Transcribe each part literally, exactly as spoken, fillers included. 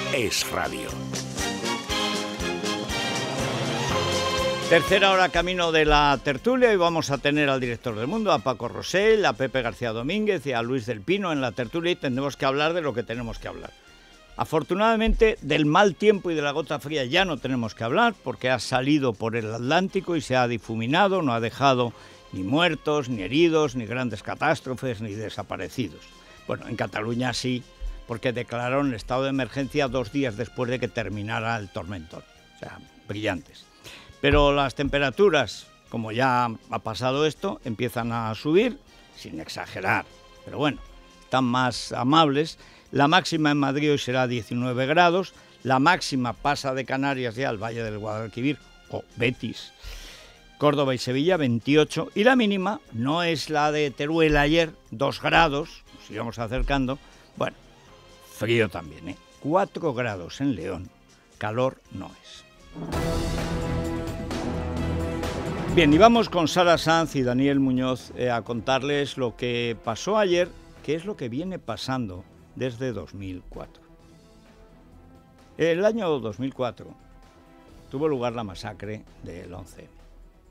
Es Radio. Tercera hora camino de la tertulia y vamos a tener al director del Mundo, a Paco Rosell, a Pepe García Domínguez y a Luis del Pino en la tertulia y tendremos que hablar de lo que tenemos que hablar. Afortunadamente, del mal tiempo y de la gota fría ya no tenemos que hablar porque ha salido por el Atlántico y se ha difuminado, no ha dejado ni muertos, ni heridos, ni grandes catástrofes, ni desaparecidos. Bueno, en Cataluña sí, porque declararon el estado de emergencia dos días después de que terminara el tormentón. O sea, brillantes. Pero las temperaturas, como ya ha pasado esto, empiezan a subir, sin exagerar. Pero bueno, están más amables. La máxima en Madrid hoy será diecinueve grados. La máxima pasa de Canarias ya al Valle del Guadalquivir, o Betis, Córdoba y Sevilla, veintiocho. Y la mínima no es la de Teruel ayer, dos grados, nos íbamos acercando. Bueno, frío también, ¿eh? cuatro grados en León, calor no es. Bien, y vamos con Sara Sanz y Daniel Muñoz eh, a contarles lo que pasó ayer, que es lo que viene pasando desde dos mil cuatro. El año dos mil cuatro tuvo lugar la masacre del once eme.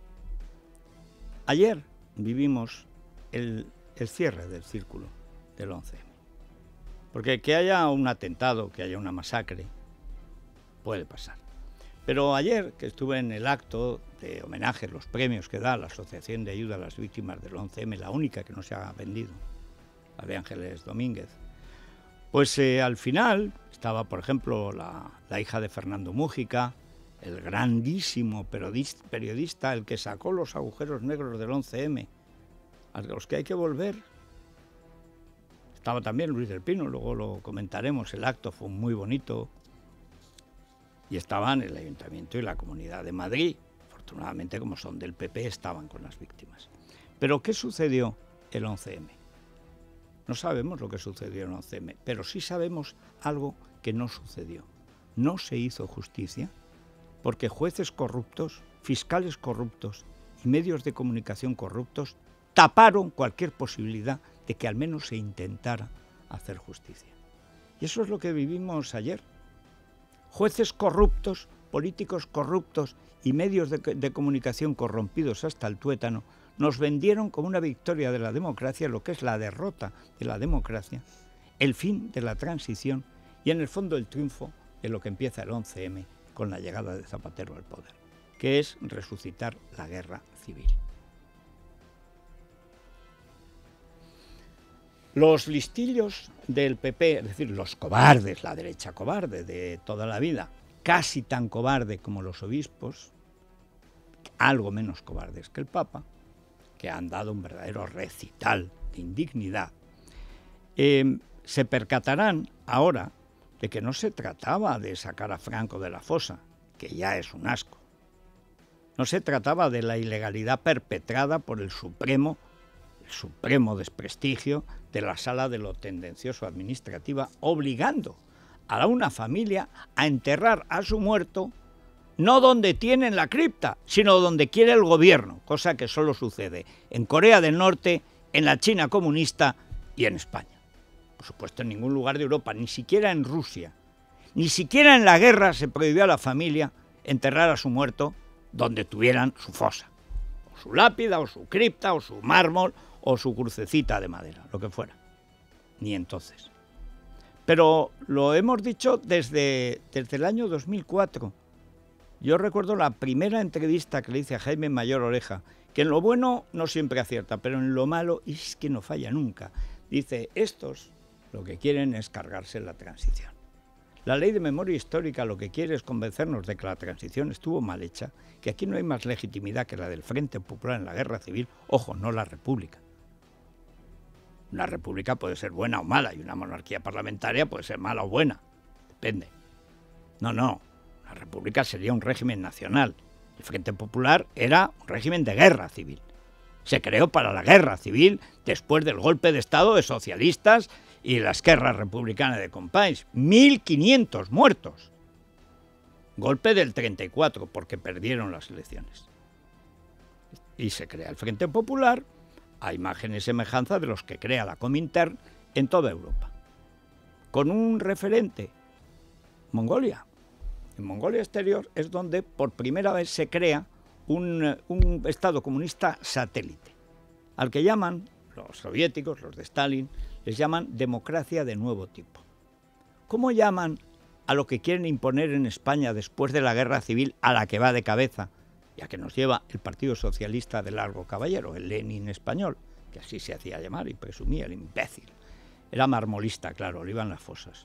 Ayer vivimos el, el cierre del círculo del once eme. Porque que haya un atentado, que haya una masacre, puede pasar. Pero ayer, que estuve en el acto de homenaje, los premios que da la Asociación de Ayuda a las Víctimas del once eme, la única que no se ha vendido, la de Ángeles Domínguez, pues eh, al final estaba, por ejemplo, la, la hija de Fernando Múgica, el grandísimo periodista, periodista, el que sacó los agujeros negros del once eme, a los que hay que volver. Estaba también Luis del Pino, luego lo comentaremos, el acto fue muy bonito. Y estaban el Ayuntamiento y la Comunidad de Madrid. Afortunadamente, como son del pe pe, estaban con las víctimas. Pero, ¿qué sucedió el once eme? No sabemos lo que sucedió el once eme, pero sí sabemos algo que no sucedió. No se hizo justicia porque jueces corruptos, fiscales corruptos y medios de comunicación corruptos taparon cualquier posibilidad de que al menos se intentara hacer justicia. Y eso es lo que vivimos ayer. Jueces corruptos, políticos corruptos y medios de, de comunicación corrompidos hasta el tuétano nos vendieron como una victoria de la democracia lo que es la derrota de la democracia, el fin de la transición y en el fondo el triunfo de lo que empieza el once eme con la llegada de Zapatero al poder, que es resucitar la guerra civil. Los listillos del pe pe, es decir, los cobardes, la derecha cobarde de toda la vida, casi tan cobarde como los obispos, algo menos cobardes que el Papa, que han dado un verdadero recital de indignidad, eh, se percatarán ahora de que no se trataba de sacar a Franco de la fosa, que ya es un asco. No se trataba de la ilegalidad perpetrada por el Supremo, el supremo desprestigio de la Sala de lo Tendencioso Administrativa, obligando a una familia a enterrar a su muerto no donde tienen la cripta, sino donde quiere el gobierno, cosa que solo sucede en Corea del Norte, en la China comunista y en España. Por supuesto, en ningún lugar de Europa, ni siquiera en Rusia, ni siquiera en la guerra se prohibió a la familia enterrar a su muerto donde tuvieran su fosa, o su lápida, o su cripta, o su mármol, o su crucecita de madera, lo que fuera. Ni entonces. Pero lo hemos dicho desde, desde el año dos mil cuatro. Yo recuerdo la primera entrevista que le hice a Jaime Mayor Oreja, que en lo bueno no siempre acierta, pero en lo malo es que no falla nunca. Dice, estos lo que quieren es cargarse la transición. La ley de memoria histórica lo que quiere es convencernos de que la transición estuvo mal hecha, que aquí no hay más legitimidad que la del Frente Popular en la guerra civil, ojo, no la república. Una república puede ser buena o mala y una monarquía parlamentaria puede ser mala o buena, depende. No, no, la república sería un régimen nacional. El Frente Popular era un régimen de guerra civil. Se creó para la guerra civil después del golpe de Estado de socialistas y la Esquerra Republicana de Companys. mil quinientos muertos. Golpe del treinta y cuatro, porque perdieron las elecciones. Y se crea el Frente Popular a imagen y semejanza de los que crea la Comintern en toda Europa. Con un referente Mongolia. En Mongolia Exterior es donde por primera vez se crea un, un Estado comunista satélite, al que llaman, los soviéticos, los de Stalin, les llaman democracia de nuevo tipo. ¿Cómo llaman a lo que quieren imponer en España después de la guerra civil, a la que va de cabeza, ya que nos lleva el Partido Socialista de Largo Caballero, el Lenin español, que así se hacía llamar y presumía el imbécil? Era marmolista, claro, le iban las fosas.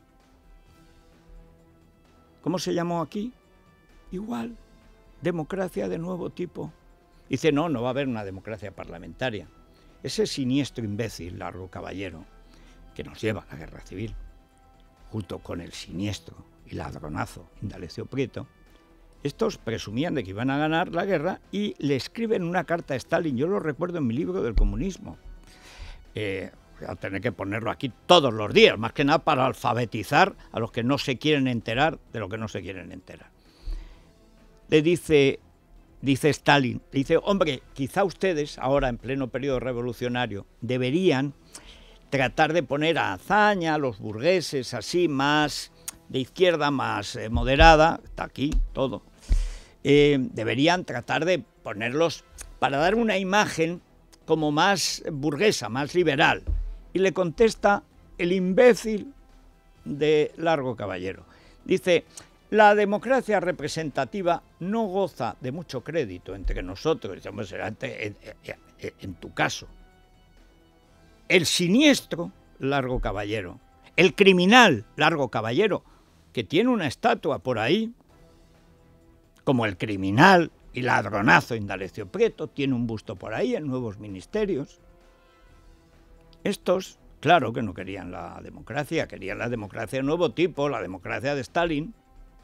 ¿Cómo se llamó aquí? Igual, democracia de nuevo tipo. Dice, no, no va a haber una democracia parlamentaria. Ese siniestro imbécil, Largo Caballero, que nos lleva a la guerra civil, junto con el siniestro y ladronazo Indalecio Prieto, estos presumían de que iban a ganar la guerra y le escriben una carta a Stalin. Yo lo recuerdo en mi libro del comunismo. Eh, voy a tener que ponerlo aquí todos los días, más que nada para alfabetizar a los que no se quieren enterar de lo que no se quieren enterar. Le dice, dice Stalin, le dice, hombre, quizá ustedes ahora en pleno periodo revolucionario deberían tratar de poner a hazaña a los burgueses así más de izquierda, más eh, moderada, está aquí todo, eh, deberían tratar de ponerlos para dar una imagen como más burguesa, más liberal. Y le contesta el imbécil de Largo Caballero. Dice, la democracia representativa no goza de mucho crédito entre nosotros. Dice, hombre, será en, en, en tu caso. El siniestro Largo Caballero, el criminal Largo Caballero, que tiene una estatua por ahí, como el criminal y ladronazo Indalecio Prieto, tiene un busto por ahí en nuevos ministerios. Estos, claro que no querían la democracia, querían la democracia de nuevo tipo, la democracia de Stalin.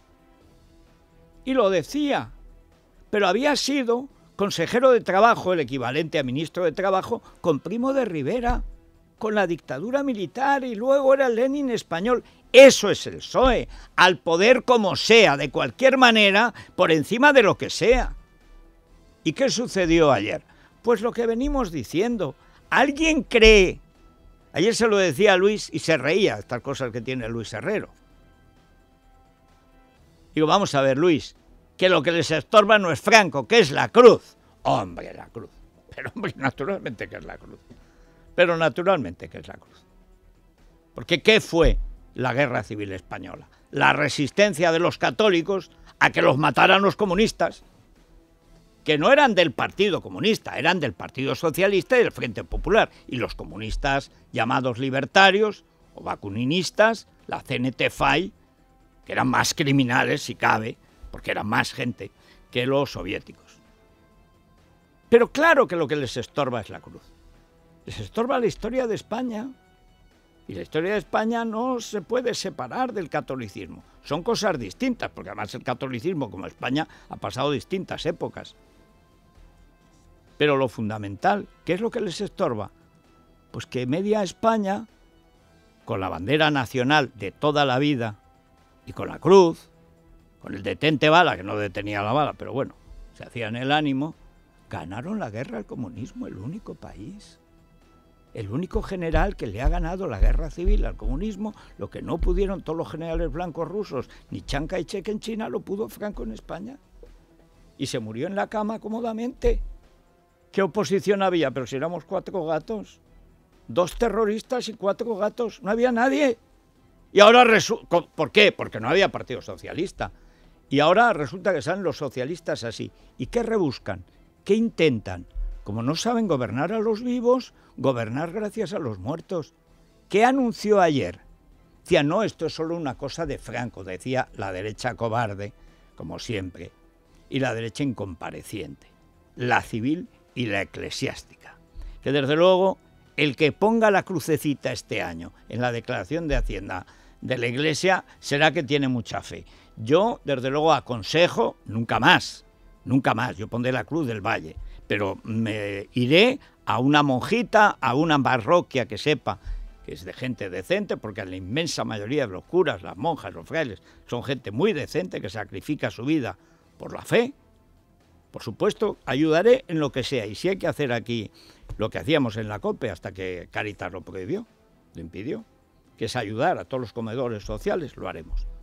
Y lo decía, pero había sido consejero de Trabajo, el equivalente a ministro de Trabajo, con Primo de Rivera, con la dictadura militar, y luego era el Lenin español. Eso es el P S O E, al poder como sea, de cualquier manera, por encima de lo que sea. ¿Y qué sucedió ayer? Pues lo que venimos diciendo. ¿Alguien cree? Ayer se lo decía a Luis y se reía, estas cosas que tiene Luis Herrero. Digo, vamos a ver, Luis, que lo que les estorba no es Franco, que es la cruz. Hombre, la cruz. Pero hombre, naturalmente que es la cruz. Pero naturalmente que es la cruz. Porque ¿qué fue la Guerra Civil Española? La resistencia de los católicos a que los mataran los comunistas, que no eran del Partido Comunista, eran del Partido Socialista y del Frente Popular. Y los comunistas llamados libertarios o bakuninistas, la C N T F A I, que eran más criminales, si cabe, porque eran más gente que los soviéticos. Pero claro que lo que les estorba es la cruz. Les estorba la historia de España. Y la historia de España no se puede separar del catolicismo. Son cosas distintas, porque además el catolicismo, como España, ha pasado distintas épocas. Pero lo fundamental, ¿qué es lo que les estorba? Pues que media España, con la bandera nacional de toda la vida, y con la cruz, con el detente bala, que no detenía la bala, pero bueno, se hacía en el ánimo, ganaron la guerra al comunismo, el único país. El único general que le ha ganado la guerra civil al comunismo, lo que no pudieron todos los generales blancos rusos, ni Chiang Kai-shek en China, lo pudo Franco en España. Y se murió en la cama cómodamente. ¿Qué oposición había? Pero si éramos cuatro gatos. Dos terroristas y cuatro gatos. No había nadie. Y ahora resulta... ¿Por qué? Porque no había Partido Socialista. Y ahora resulta que salen los socialistas así. ¿Y qué rebuscan? ¿Qué intentan? Como no saben gobernar a los vivos, gobernar gracias a los muertos. ¿Qué anunció ayer? Decía, no, esto es solo una cosa de Franco, decía la derecha cobarde, como siempre, y la derecha incompareciente, la civil y la eclesiástica. Que desde luego, el que ponga la crucecita este año en la declaración de Hacienda de la Iglesia será que tiene mucha fe. Yo, desde luego, aconsejo, nunca más, nunca más, yo pondré la cruz del Valle, pero me iré a una monjita, a una parroquia que sepa que es de gente decente, porque la inmensa mayoría de los curas, las monjas, los frailes, son gente muy decente que sacrifica su vida por la fe. Por supuesto, ayudaré en lo que sea, y si hay que hacer aquí lo que hacíamos en la COPE hasta que Cáritas lo prohibió, lo impidió, que es ayudar a todos los comedores sociales, lo haremos.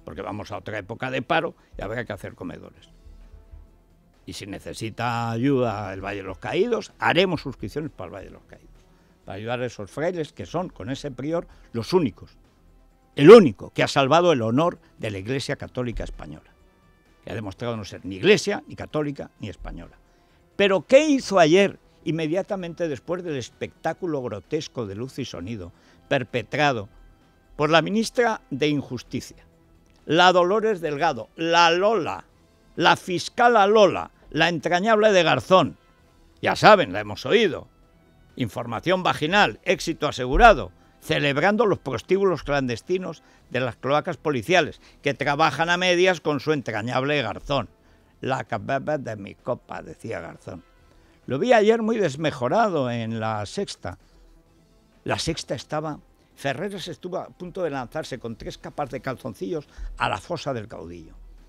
porque vamos a otra época de paro y habrá que hacer comedores. Y si necesita ayuda el Valle de los Caídos, haremos suscripciones para el Valle de los Caídos, para ayudar a esos frailes que son, con ese prior, los únicos, el único que ha salvado el honor de la Iglesia Católica Española, que ha demostrado no ser ni iglesia, ni católica, ni española. Pero ¿qué hizo ayer, inmediatamente después del espectáculo grotesco de luz y sonido perpetrado por la ministra de Injusticia, la Dolores Delgado, la Lola, la fiscala Lola, la entrañable de Garzón? Ya saben, la hemos oído. Información vaginal, éxito asegurado, celebrando los prostíbulos clandestinos de las cloacas policiales, que trabajan a medias con su entrañable Garzón. La cabeza de mi copa, decía Garzón. Lo vi ayer muy desmejorado en La Sexta. La Sexta estaba... Ferreras estuvo a punto de lanzarse con tres capas de calzoncillos a la fosa del caudillo.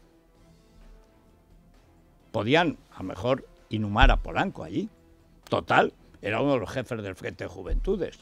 Podían, a lo mejor, inhumar a Polanco allí. Total, era uno de los jefes del Frente de Juventudes.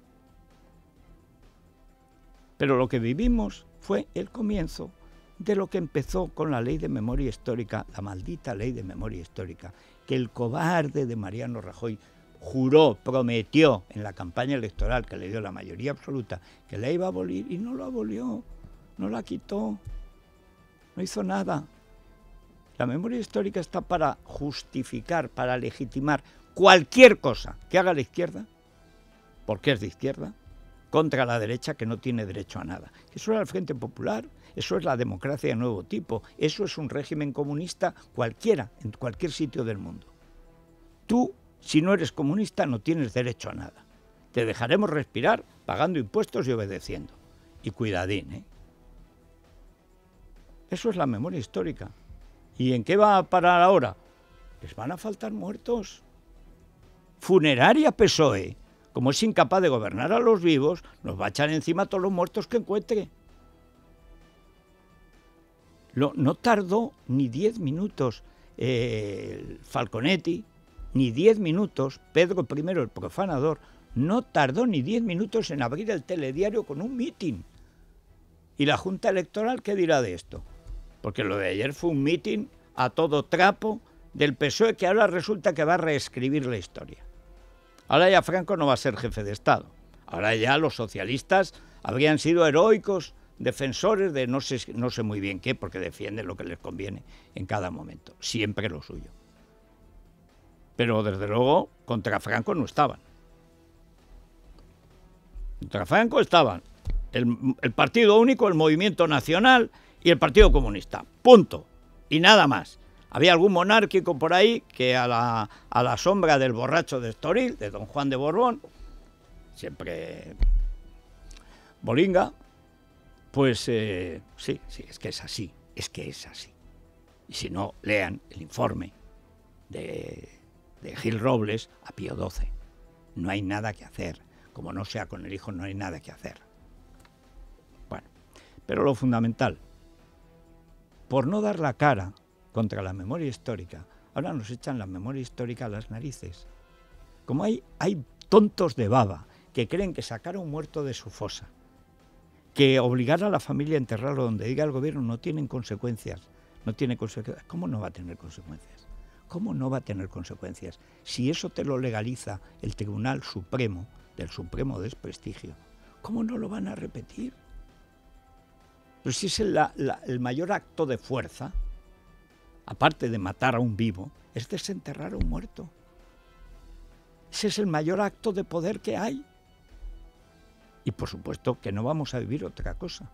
Pero lo que vivimos fue el comienzo de lo que empezó con la Ley de Memoria Histórica, la maldita Ley de Memoria Histórica, que el cobarde de Mariano Rajoy juró, prometió en la campaña electoral, que le dio la mayoría absoluta, que la iba a abolir, y no la abolió, no la quitó, no hizo nada. La memoria histórica está para justificar, para legitimar cualquier cosa que haga la izquierda, porque es de izquierda, contra la derecha, que no tiene derecho a nada. Eso era el Frente Popular, eso es la democracia de nuevo tipo, eso es un régimen comunista cualquiera, en cualquier sitio del mundo. Tú, si no eres comunista, no tienes derecho a nada. Te dejaremos respirar pagando impuestos y obedeciendo. Y cuidadín, ¿eh? Eso es la memoria histórica. ¿Y en qué va a parar ahora? Les van a faltar muertos. Funeraria P S O E, como es incapaz de gobernar a los vivos, nos va a echar encima todos los muertos que encuentre. Lo, no tardó ni diez minutos eh, Falconetti, ni diez minutos Pedro primero el profanador, no tardó ni diez minutos en abrir el telediario con un mitin. ¿Y la Junta Electoral qué dirá de esto? Porque lo de ayer fue un mitin a todo trapo del P S O E, que ahora resulta que va a reescribir la historia. Ahora ya Franco no va a ser jefe de Estado. Ahora ya los socialistas habrían sido heroicos defensores de no sé, no sé muy bien qué, porque defienden lo que les conviene en cada momento. Siempre lo suyo. Pero desde luego contra Franco no estaban. Contra Franco estaban el, el Partido Único, el Movimiento Nacional y el Partido Comunista. Punto. Y nada más. Había algún monárquico por ahí que a la, a la sombra del borracho de Estoril, de don Juan de Borbón, siempre bolinga, pues eh, sí, sí, es que es así, es que es así. Y si no, lean el informe de, de Gil Robles a Pío doce. No hay nada que hacer. Como no sea con el hijo, no hay nada que hacer. Bueno, pero lo fundamental, por no dar la cara contra la memoria histórica, ahora nos echan la memoria histórica a las narices. Como hay, hay tontos de baba que creen que sacar a un muerto de su fosa, que obligar a la familia a enterrarlo donde diga el gobierno no tienen consecuencias, no tiene consecuencias. ¿Cómo no va a tener consecuencias? ¿Cómo no va a tener consecuencias? Si eso te lo legaliza el Tribunal Supremo, del supremo desprestigio, ¿cómo no lo van a repetir? Pero si es el, la, el mayor acto de fuerza, aparte de matar a un vivo, es desenterrar a un muerto. Ese es el mayor acto de poder que hay. Y por supuesto que no vamos a vivir otra cosa.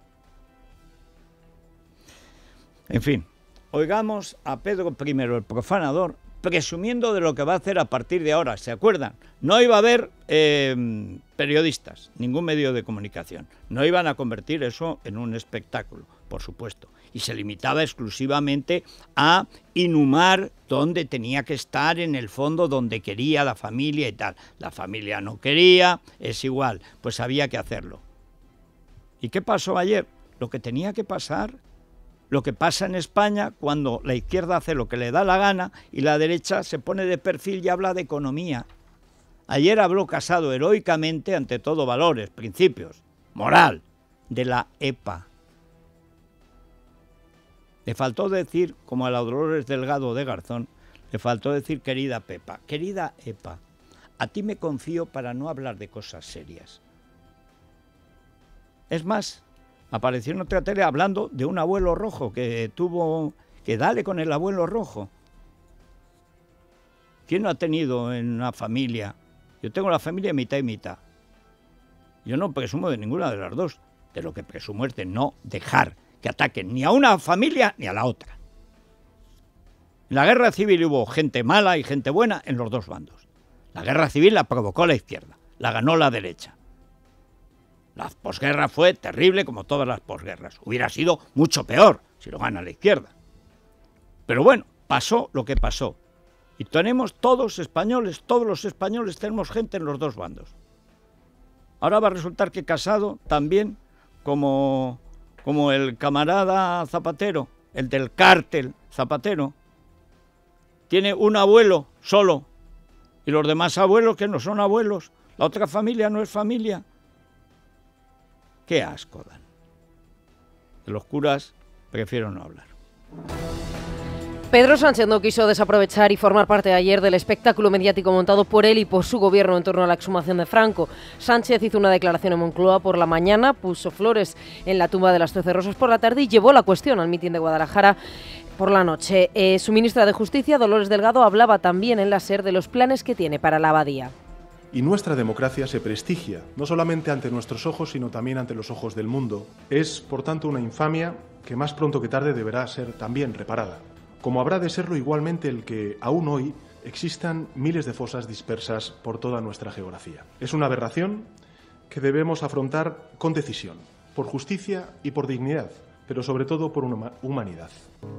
En fin, oigamos a Pedro primero el profanador presumiendo de lo que va a hacer a partir de ahora. ¿Se acuerdan? No iba a haber eh, periodistas, ningún medio de comunicación. No iban a convertir eso en un espectáculo, por supuesto. Y se limitaba exclusivamente a inhumar donde tenía que estar, en el fondo, donde quería la familia y tal. La familia no quería, es igual, pues había que hacerlo. ¿Y qué pasó ayer? Lo que tenía que pasar. Lo que pasa en España cuando la izquierda hace lo que le da la gana y la derecha se pone de perfil y habla de economía. Ayer habló Casado heroicamente, ante todo valores, principios, moral, de la E P A. Le faltó decir, como a la Dolores Delgado de Garzón, le faltó decir querida Pepa, querida Epa, a ti me confío para no hablar de cosas serias. Es más, apareció en otra tele hablando de un abuelo rojo que tuvo, que dale con el abuelo rojo. ¿Quién no ha tenido en una familia? Yo tengo la familia mitad y mitad. Yo no presumo de ninguna de las dos. De lo que presumo es de no dejar que ataquen ni a una familia ni a la otra. En la guerra civil hubo gente mala y gente buena en los dos bandos. La guerra civil la provocó la izquierda, la ganó la derecha. La posguerra fue terrible como todas las posguerras. Hubiera sido mucho peor si lo gana la izquierda. Pero bueno, pasó lo que pasó. Y tenemos todos españoles, todos los españoles tenemos gente en los dos bandos. Ahora va a resultar que Casado también, como, como el camarada Zapatero, el del cártel Zapatero, tiene un abuelo solo y los demás abuelos que no son abuelos, la otra familia no es familia. Qué asco dan. De los curas prefiero no hablar. Pedro Sánchez no quiso desaprovechar y formar parte ayer del espectáculo mediático montado por él y por su gobierno en torno a la exhumación de Franco. Sánchez hizo una declaración en Moncloa por la mañana, puso flores en la tumba de las Trece Rosas por la tarde y llevó la cuestión al mitin de Guadalajara por la noche. Eh, su ministra de Justicia, Dolores Delgado, hablaba también en la SER de los planes que tiene para la abadía. Y nuestra democracia se prestigia, no solamente ante nuestros ojos, sino también ante los ojos del mundo. Es, por tanto, una infamia que más pronto que tarde deberá ser también reparada. Como habrá de serlo igualmente el que, aún hoy, existan miles de fosas dispersas por toda nuestra geografía. Es una aberración que debemos afrontar con decisión, por justicia y por dignidad, pero sobre todo por una humanidad.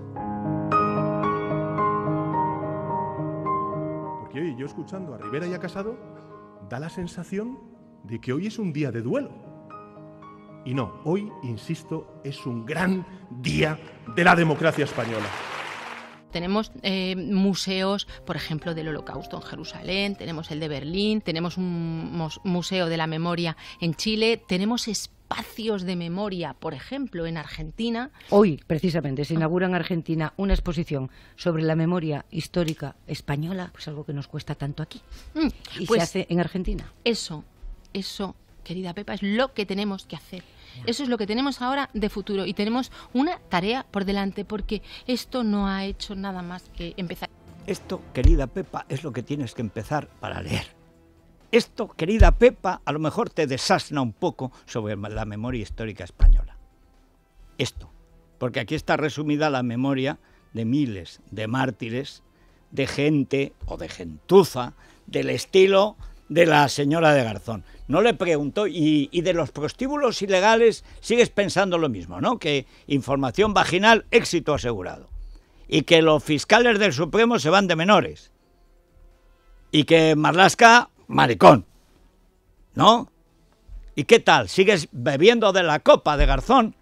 Porque hoy, yo escuchando a Rivera y a Casado, da la sensación de que hoy es un día de duelo. Y no, hoy, insisto, es un gran día de la democracia española. Tenemos eh, museos, por ejemplo, del Holocausto en Jerusalén, tenemos el de Berlín, tenemos un museo de la memoria en Chile, tenemos espacios de memoria, por ejemplo, en Argentina. Hoy, precisamente, se inaugura en Argentina una exposición sobre la memoria histórica española, pues algo que nos cuesta tanto aquí. Mm, y pues, se hace en Argentina. Eso, eso, querida Pepa, es lo que tenemos que hacer. Eso es lo que tenemos ahora de futuro y tenemos una tarea por delante porque esto no ha hecho nada más que empezar. Esto, querida Pepa, es lo que tienes que empezar para leer. Esto, querida Pepa, a lo mejor te desasna un poco sobre la memoria histórica española. Esto, porque aquí está resumida la memoria de miles de mártires, de gente o de gentuza del estilo de la señora de Garzón. No le preguntó, y, y de los prostíbulos ilegales sigues pensando lo mismo, ¿no? Que información vaginal, éxito asegurado. Y que los fiscales del Supremo se van de menores. Y que Marlaska, maricón. ¿No? ¿Y qué tal? ¿Sigues bebiendo de la copa de Garzón?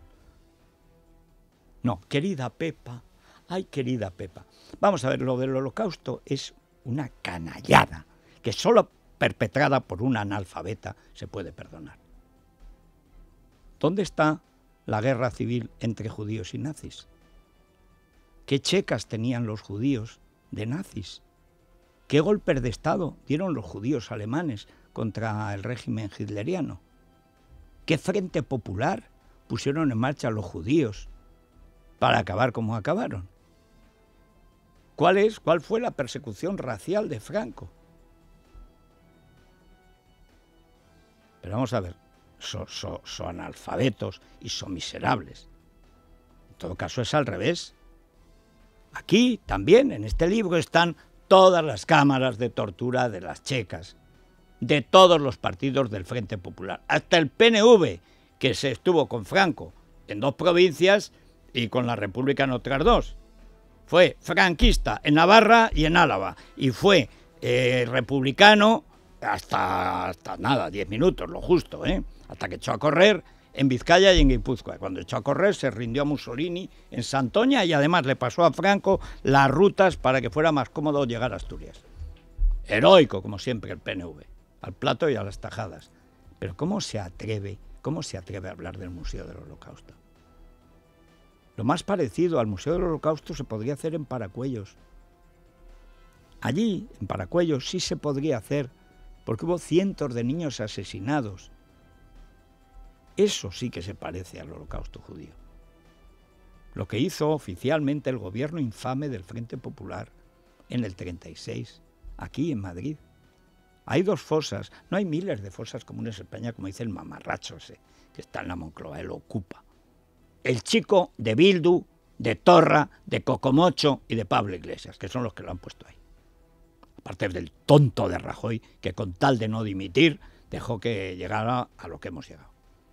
No, querida Pepa, ay, querida Pepa. Vamos a ver, lo del Holocausto es una canallada que solo perpetrada por una analfabeta se puede perdonar. ¿Dónde está la guerra civil entre judíos y nazis? ¿Qué checas tenían los judíos de nazis? ¿Qué golpes de Estado dieron los judíos alemanes contra el régimen hitleriano? ¿Qué frente popular pusieron en marcha los judíos para acabar como acabaron? ¿Cuál es, cuál fue la persecución racial de Franco? Pero vamos a ver, son, son, son analfabetos y son miserables. En todo caso es al revés. Aquí también, en este libro, están todas las cámaras de tortura de las checas, de todos los partidos del Frente Popular, hasta el P N V, que se estuvo con Franco en dos provincias y con la República en otras dos. Fue franquista en Navarra y en Álava, y fue eh, republicano hasta, hasta nada, diez minutos, lo justo, ¿eh? Hasta que echó a correr en Vizcaya y en Guipúzcoa. Cuando echó a correr se rindió a Mussolini en Santoña y además le pasó a Franco las rutas para que fuera más cómodo llegar a Asturias. Heroico, como siempre, el P N V, al plato y a las tajadas. Pero ¿cómo se atreve, cómo se atreve a hablar del Museo del Holocausto? Lo más parecido al Museo del Holocausto se podría hacer en Paracuellos. Allí, en Paracuellos, sí se podría hacer, porque hubo cientos de niños asesinados. Eso sí que se parece al Holocausto judío. Lo que hizo oficialmente el gobierno infame del Frente Popular en el treinta y seis, aquí en Madrid. Hay dos fosas, no hay miles de fosas comunes en España, como dice el mamarracho ese, que está en la Moncloa, él ocupa. El chico de Bildu, de Torra, de Cocomocho y de Pablo Iglesias, que son los que lo han puesto ahí. Aparte del tonto de Rajoy, que con tal de no dimitir, dejó que llegara a lo que hemos llegado.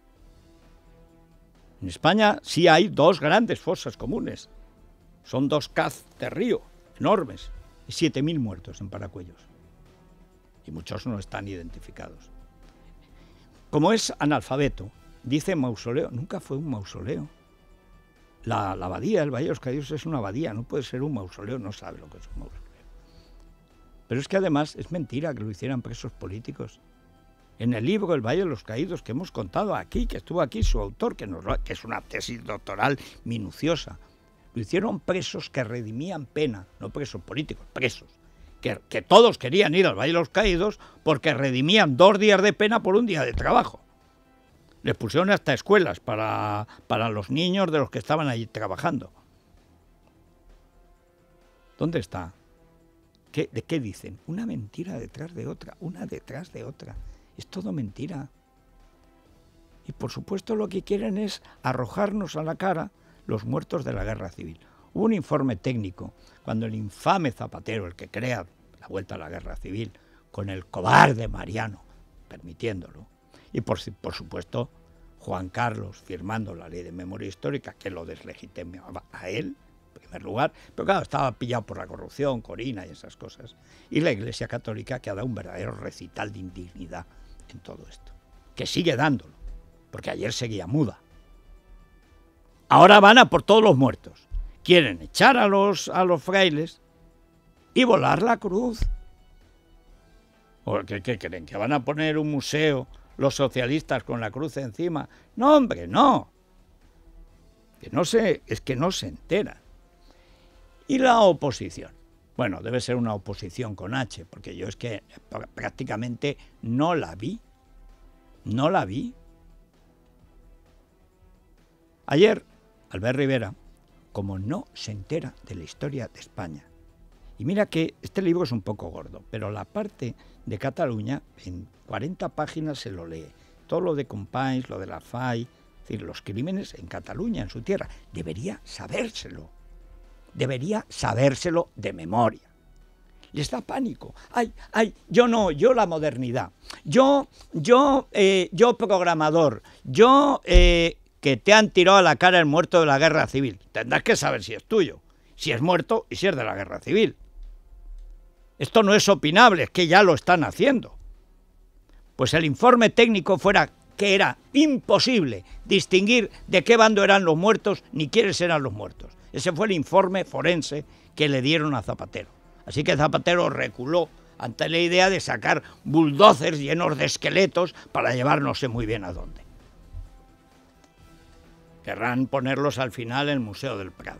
En España sí hay dos grandes fosas comunes. Son dos caz de río, enormes, y siete mil muertos en Paracuellos. Y muchos no están identificados. Como es analfabeto, dice mausoleo. Nunca fue un mausoleo. La, la abadía, el Valle de los Caídos, es una abadía, no puede ser un mausoleo, no sabe lo que es un mausoleo. Pero es que además es mentira que lo hicieran presos políticos. En el libro El Valle de los Caídos, que hemos contado aquí, que estuvo aquí su autor, que, nos, que es una tesis doctoral minuciosa, lo hicieron presos que redimían pena, no presos políticos, presos. Que, que todos querían ir al Valle de los Caídos porque redimían dos días de pena por un día de trabajo. Les pusieron hasta escuelas para, para los niños de los que estaban allí trabajando. ¿Dónde está? ¿Qué, ¿De qué dicen? Una mentira detrás de otra, una detrás de otra. Es todo mentira. Y por supuesto lo que quieren es arrojarnos a la cara los muertos de la guerra civil. Hubo un informe técnico cuando el infame Zapatero, el que crea la vuelta a la guerra civil, con el cobarde Mariano, permitiéndolo, y por, por supuesto Juan Carlos firmando la ley de memoria histórica que lo deslegitimaba a él, en primer lugar, pero claro, estaba pillado por la corrupción, Corina y esas cosas, y la Iglesia Católica, que ha dado un verdadero recital de indignidad en todo esto, que sigue dándolo, porque ayer seguía muda. Ahora van a por todos los muertos. Quieren echar a los, a los frailes y volar la cruz. ¿O qué, qué creen? ¿Que van a poner un museo los socialistas con la cruz encima? No, hombre, no. Que no se, es que no se enteran. Y la oposición. Bueno, debe ser una oposición con H, porque yo es que prácticamente no la vi. No la vi. Ayer, Albert Rivera, como no se entera de la historia de España, y mira que este libro es un poco gordo, pero la parte de Cataluña, en cuarenta páginas se lo lee. Todo lo de Companys, lo de la F A I, es decir, los crímenes en Cataluña, en su tierra. Debería sabérselo. Debería sabérselo de memoria. Les da pánico. Ay, ay, yo no, yo la modernidad. Yo, yo, eh, yo programador. Yo, eh, que te han tirado a la cara el muerto de la guerra civil. Tendrás que saber si es tuyo, si es muerto y si es de la guerra civil. Esto no es opinable, es que ya lo están haciendo. Pues el informe técnico fuera que era imposible distinguir de qué bando eran los muertos ni quiénes eran los muertos. Ese fue el informe forense que le dieron a Zapatero. Así que Zapatero reculó ante la idea de sacar bulldozers llenos de esqueletos para llevar no sé muy bien a dónde. Querrán ponerlos al final en el Museo del Prado.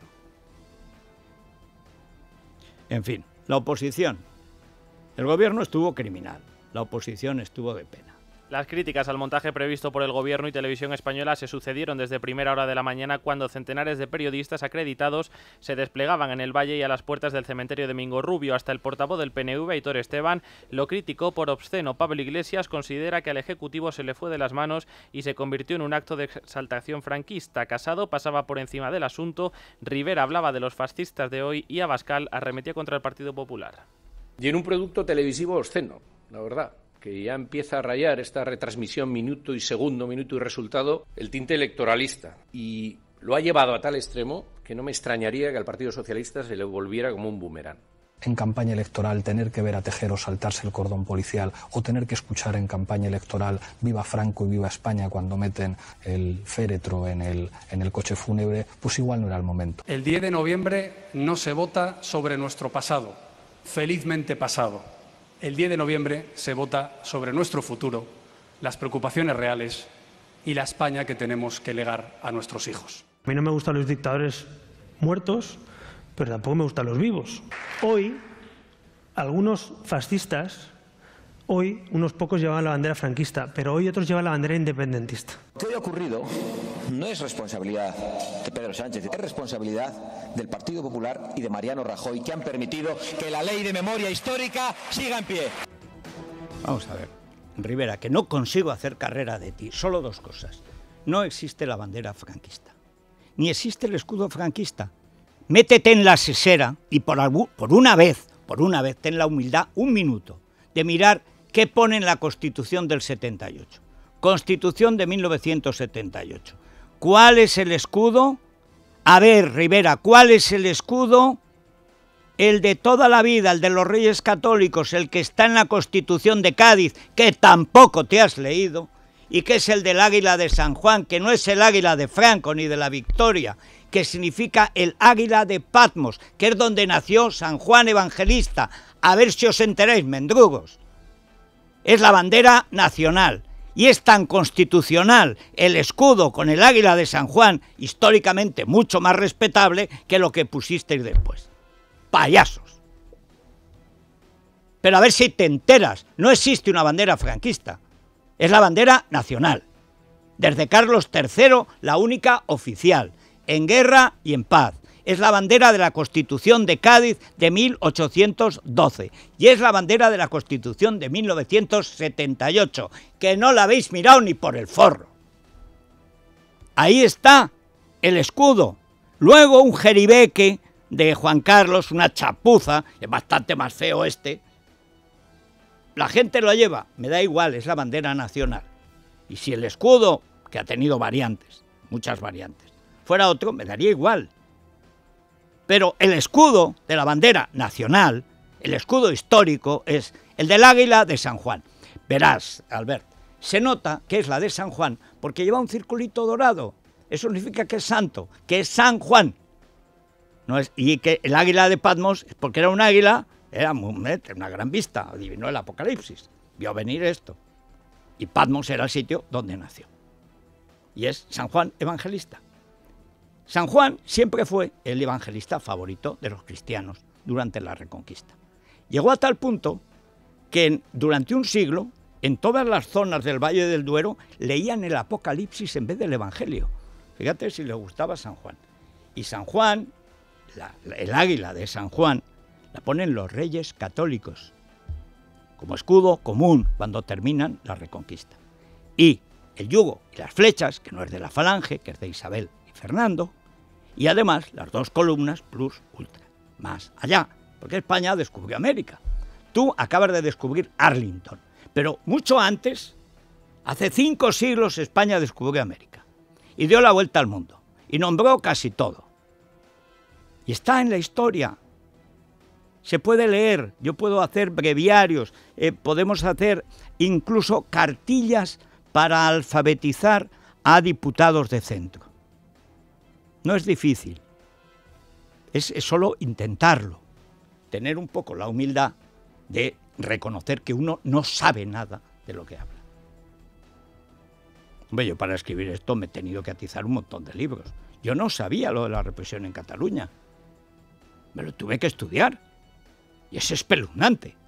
En fin, la oposición. El gobierno estuvo criminal, la oposición estuvo de pena. Las críticas al montaje previsto por el Gobierno y Televisión Española se sucedieron desde primera hora de la mañana cuando centenares de periodistas acreditados se desplegaban en el Valle y a las puertas del cementerio de Mingo Rubio. Hasta el portavoz del P N V, Aitor Esteban, lo criticó por obsceno. Pablo Iglesias considera que al Ejecutivo se le fue de las manos y se convirtió en un acto de exaltación franquista. Casado pasaba por encima del asunto, Rivera hablaba de los fascistas de hoy y Abascal arremetía contra el Partido Popular. Y en un producto televisivo obsceno, la verdad, que ya empieza a rayar esta retransmisión minuto y segundo, minuto y resultado, el tinte electoralista. Y lo ha llevado a tal extremo que no me extrañaría que al Partido Socialista se le volviera como un boomerang. En campaña electoral tener que ver a Tejero saltarse el cordón policial o tener que escuchar en campaña electoral viva Franco y viva España cuando meten el féretro en el, en el coche fúnebre, pues igual no era el momento. El diez de noviembre no se vota sobre nuestro pasado, felizmente pasado. El diez de noviembre se vota sobre nuestro futuro, las preocupaciones reales y la España que tenemos que legar a nuestros hijos. A mí no me gustan los dictadores muertos, pero tampoco me gustan los vivos. Hoy, algunos fascistas, hoy unos pocos llevaban la bandera franquista, pero hoy otros llevan la bandera independentista. Lo que hoy ha ocurrido no es responsabilidad de Pedro Sánchez, es responsabilidad del Partido Popular y de Mariano Rajoy, que han permitido que la ley de memoria histórica siga en pie. Vamos a ver, Rivera, que no consigo hacer carrera de ti. Solo dos cosas. No existe la bandera franquista, ni existe el escudo franquista. Métete en la sesera y por, algún, por una vez, por una vez, ten la humildad, un minuto, de mirar qué pone en la Constitución del setenta y ocho. Constitución de mil novecientos setenta y ocho. ¿Cuál es el escudo? A ver, Rivera, ¿cuál es el escudo? El de toda la vida, el de los Reyes Católicos, el que está en la Constitución de Cádiz, que tampoco te has leído, y que es el del águila de San Juan, que no es el águila de Franco ni de la Victoria, que significa el águila de Patmos, que es donde nació San Juan Evangelista. A ver si os enteráis, mendrugos. Es la bandera nacional, y es tan constitucional el escudo con el águila de San Juan, históricamente mucho más respetable que lo que pusisteis después. Payasos. Pero a ver si te enteras, no existe una bandera franquista. Es la bandera nacional. Desde Carlos tercero, la única oficial, en guerra y en paz. Es la bandera de la Constitución de Cádiz de mil ochocientos doce. Y es la bandera de la Constitución de mil novecientos setenta y ocho, que no la habéis mirado ni por el forro. Ahí está el escudo. Luego un jeribeque de Juan Carlos, una chapuza, es bastante más feo este. La gente lo lleva, me da igual, es la bandera nacional. Y si el escudo, que ha tenido variantes, muchas variantes, fuera otro, me daría igual. Pero el escudo de la bandera nacional, el escudo histórico, es el del águila de San Juan. Verás, Albert, se nota que es la de San Juan porque lleva un circulito dorado. Eso significa que es santo, que es San Juan. No es, y que el águila de Patmos, porque era un águila, era una gran vista, adivinó el Apocalipsis, vio venir esto. Y Patmos era el sitio donde nació. Y es San Juan Evangelista. San Juan siempre fue el evangelista favorito de los cristianos durante la Reconquista. Llegó a tal punto que en, durante un siglo, en todas las zonas del Valle del Duero, leían el Apocalipsis en vez del Evangelio. Fíjate si les gustaba San Juan. Y San Juan, la, el águila de San Juan, la ponen los reyes católicos como escudo común cuando terminan la Reconquista. Y el yugo y las flechas, que no es de la Falange, que es de Isabel y Fernando, y además las dos columnas plus ultra, más allá, porque España descubrió América. Tú acabas de descubrir Arlington, pero mucho antes, hace cinco siglos, España descubrió América y dio la vuelta al mundo y nombró casi todo. Y está en la historia. Se puede leer, yo puedo hacer breviarios, eh, podemos hacer incluso cartillas para alfabetizar a diputados de centro. No es difícil, es, es solo intentarlo, tener un poco la humildad de reconocer que uno no sabe nada de lo que habla. Hombre, yo para escribir esto me he tenido que atizar un montón de libros. Yo no sabía lo de la represión en Cataluña, me lo tuve que estudiar. Y es espeluznante.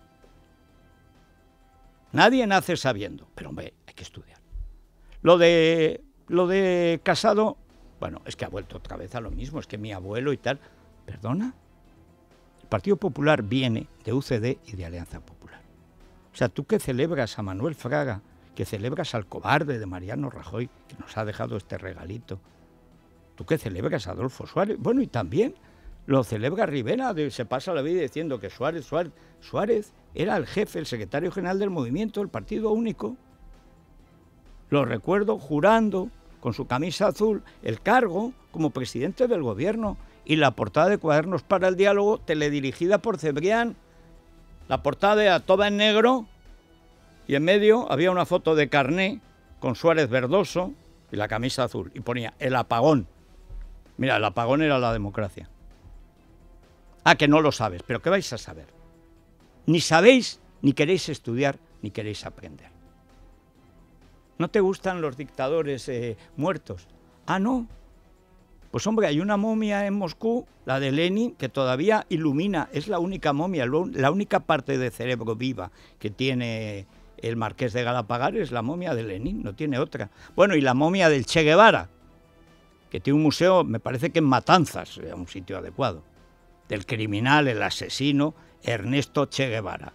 Nadie nace sabiendo, pero hombre, hay que estudiar. Lo de, lo de Casado, bueno, es que ha vuelto otra vez a lo mismo, es que mi abuelo y tal. ¿Perdona? El Partido Popular viene de U C D y de Alianza Popular. O sea, tú que celebras a Manuel Fraga, que celebras al cobarde de Mariano Rajoy, que nos ha dejado este regalito, tú que celebras a Adolfo Suárez, bueno, y también lo celebra Rivera, de, se pasa la vida diciendo que Suárez, Suárez, Suárez era el jefe, el secretario general del movimiento, el Partido Único. Lo recuerdo jurando con su camisa azul el cargo como presidente del gobierno y la portada de Cuadernos para el Diálogo, teledirigida por Cebrián. La portada era toda en negro y en medio había una foto de Carné con Suárez verdoso y la camisa azul y ponía el apagón. Mira, el apagón era la democracia. Ah, que no lo sabes, pero ¿qué vais a saber? Ni sabéis, ni queréis estudiar, ni queréis aprender. ¿No te gustan los dictadores eh, muertos? Ah, no. Pues hombre, hay una momia en Moscú, la de Lenin, que todavía ilumina, es la única momia, la única parte de cerebro viva que tiene el marqués de Galapagar es la momia de Lenin, no tiene otra. Bueno, y la momia del Che Guevara, que tiene un museo, me parece que en Matanzas, es un sitio adecuado, del criminal, el asesino Ernesto Che Guevara.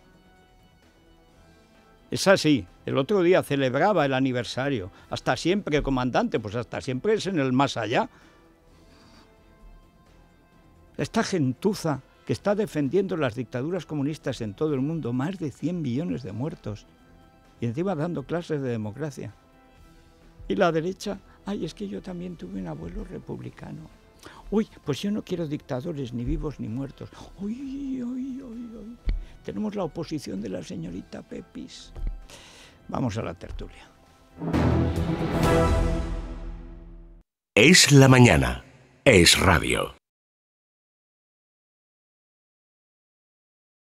Es así, el otro día celebraba el aniversario, hasta siempre, comandante, pues hasta siempre es en el más allá. Esta gentuza que está defendiendo las dictaduras comunistas en todo el mundo, más de cien millones de muertos, y encima dando clases de democracia. Y la derecha, ay, es que yo también tuve un abuelo republicano. Uy, pues yo no quiero dictadores, ni vivos ni muertos. Uy, uy, uy, uy. Tenemos la oposición de la señorita Pepis. Vamos a la tertulia. Es la mañana, es radio.